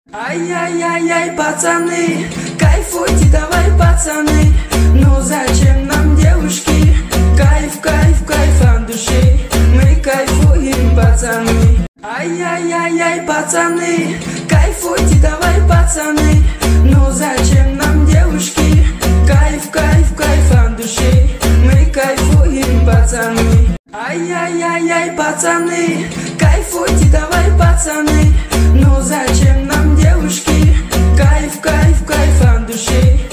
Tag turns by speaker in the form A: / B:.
A: Ай-яй-яй-яй, пацаны, кайфуйте давай, пацаны. Ну зачем нам девушки? Кайф, кайф, кайф от души. Мы кайфуем, пацаны. Ай-яй-яй-яй, пацаны, кайфуйте давай, пацаны. Ну зачем нам девушки? Кайф, кайф, кайф от души. Мы кайфуем, пацаны. Ай-яй-яй-яй, пацаны, кайфуйте давай, пацаны. Ну зачем нам девушки? Кайф, кайф, кайф от души.